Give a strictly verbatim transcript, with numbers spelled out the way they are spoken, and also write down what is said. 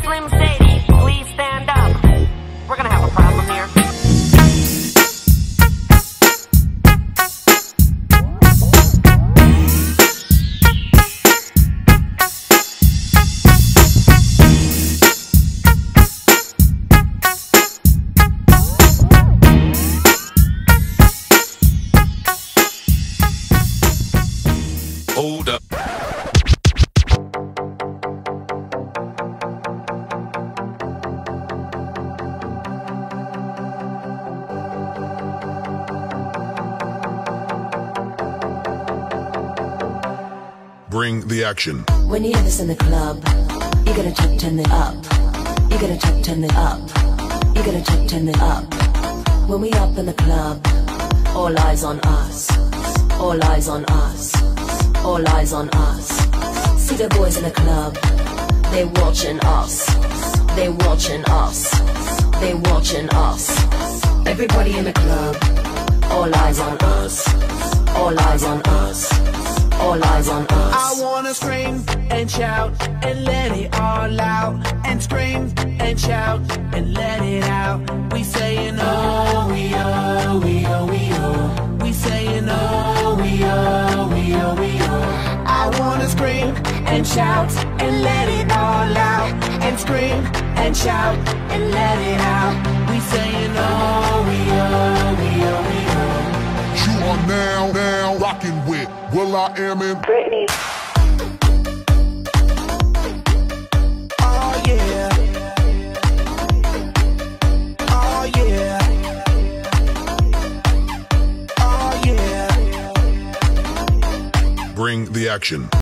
Slim Shady, please stand up. We're gonna have a problem here. Hold up. Bring the action. When you hear this in the club, you gotta check, turn it up. You gotta check, turn it up. You gotta check, turn it up. When we up in the club, all eyes on us. All eyes on us. All eyes on us. See the boys in the club, they watching us. They watching us. They watching us. Everybody in the club, all eyes on us. All eyes on us. All eyes on us. I wanna scream and shout and let it all out. And scream and shout and let it out. We saying oh, we oh, we oh, we oh. We saying oh, we oh, we oh, we oh. I wanna scream and shout and let it all out. And scream and shout and let it out. We saying oh, we oh, we oh, we oh. You are now, now rocking with Will I Am in Britney. Oh yeah. Oh yeah. Oh yeah. Bring the action.